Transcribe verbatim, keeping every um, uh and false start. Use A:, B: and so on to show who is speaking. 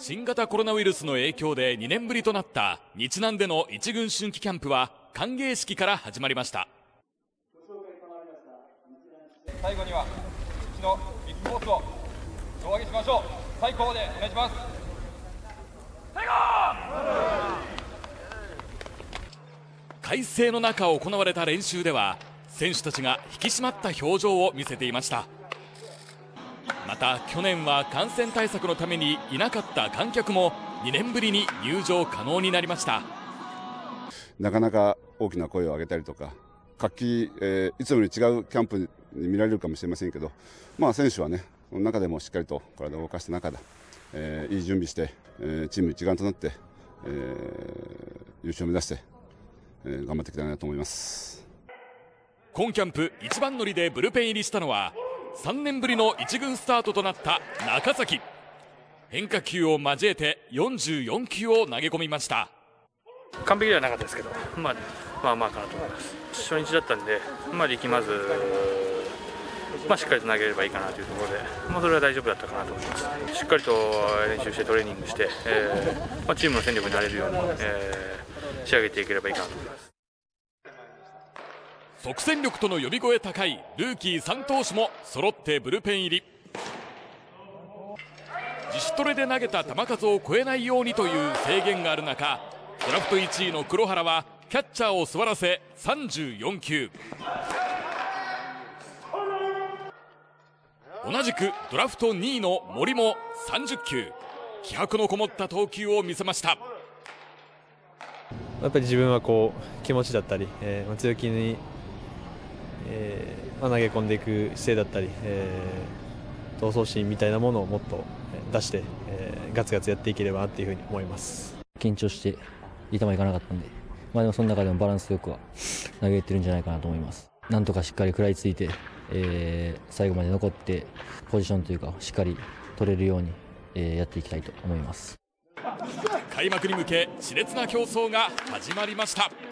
A: 新型コロナウイルスの影響でにねんぶりとなった日南での一軍春季キャンプは歓迎式から始まりました。
B: 最後にはうちのビッグボスを胴上げしましょう。最高でお願いします。最高。
A: 快晴の中行われた練習では選手たちが引き締まった表情を見せていました。また去年は感染対策のためにいなかった観客もにねんぶりに入場可能になりました。
C: なかなか大きな声を上げたりとか活気、えー、いつもより違うキャンプに見られるかもしれませんけど、まあ、選手はねその中でもしっかりと体を動かした中で、えー、いい準備して、えー、チーム一丸となって、えー、優勝を目指して、えー、頑張っていきたいなと思います。
A: 今キャンプ一番乗りでブルペン入りしたのはさんねんぶりの一軍スタートとなった中崎。変化球を交えてよんじゅうよんきゅうを投げ込みました。
D: 完璧ではなかったですけど、まあ、まあまあかなと思います。初日だったんで、まあ、力まず、まあ、しっかりと投げればいいかなというところで、まあ、それは大丈夫だったかなと思います。しっかりと練習してトレーニングして、えーまあ、チームの戦力になれるように、えー、仕上げていければいいかなと思います。
A: 即戦力との呼び声高いルーキーさん投手も揃ってブルペン入り。自主トレで投げた球数を超えないようにという制限がある中、ドラフトいちいの黒原はキャッチャーを座らせさんじゅうよんきゅう。同じくドラフトにいの森もさんじゅっきゅう。気迫のこもった投球を見せました。
E: やっぱり自分はこう気持ちだったり、えー、強気にえーまあ、投げ込んでいく姿勢だったり、えー、闘争心みたいなものをもっと出して、えー、ガツガツやっていければなというふうに思います。
F: 緊張していい球いかなかったんで、まあ、でもその中でもバランスよくは投げてるんじゃないかなと思います。なんとかしっかり食らいついて、えー、最後まで残ってポジションというかしっかり取れるように、えー、やっていきたいと思います。
A: 開幕に向け熾烈な競争が始まりました。